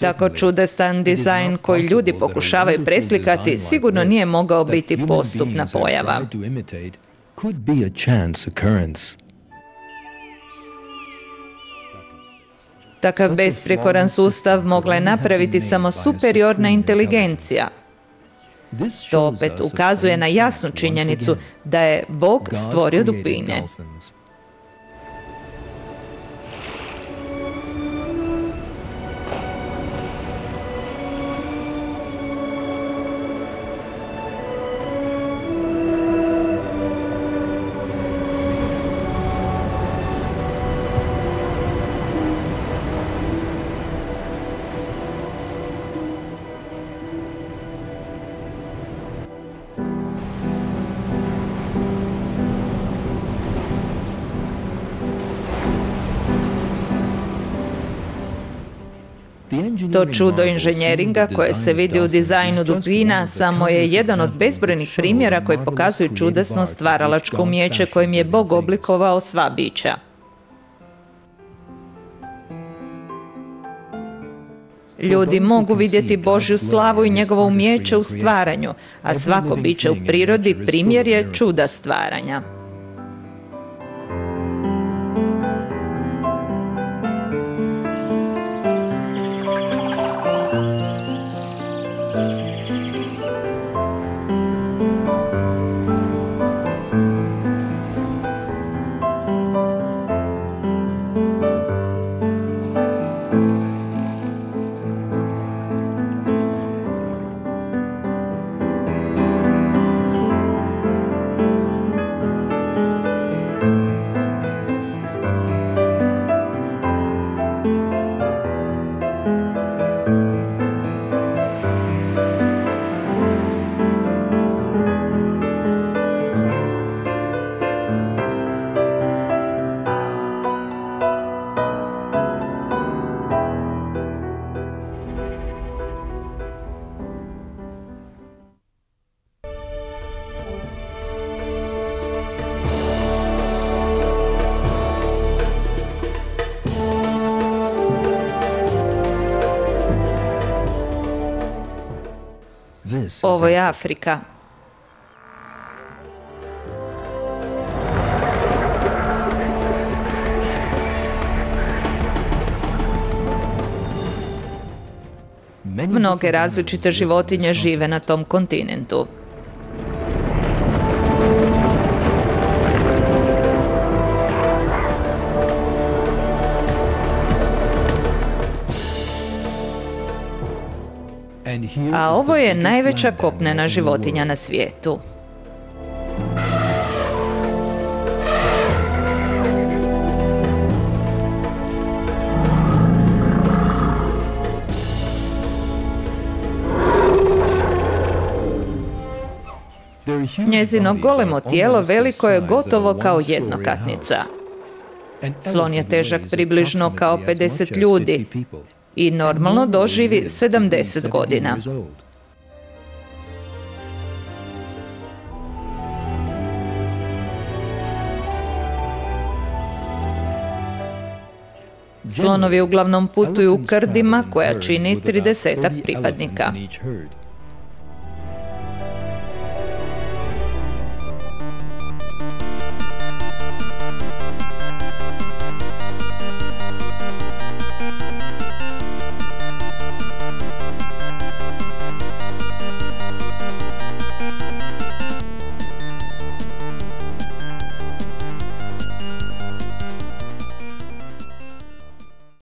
Tako čudesan dizajn koji ljudi pokušavaju preslikati sigurno nije mogao biti postupna pojava. Takav besprijekoran sustav mogla je napraviti samo superiorna inteligencija. To opet ukazuje na jasnu činjenicu da je Bog stvorio dupine. To čudo inženjeringa koje se vidi u dizajnu dupina samo je jedan od bezbrojnih primjera koji pokazuju čudesno stvaralačko umijeće kojim je Bog oblikovao sva bića. Ljudi mogu vidjeti Božju slavu i njegovo umijeće u stvaranju, a svako biće u prirodi primjer je čuda stvaranja. Ovo je Afrika. Mnoge različite životinje žive na tom kontinentu. A ovo je najveća kopnena životinja na svijetu. Njezino golemo tijelo veliko je gotovo kao jednokatnica. Slon je težak približno kao 50 ljudi i normalno doživi 70 godina. Slonovi uglavnom putuju u krdima koja čini 30-ak pripadnika.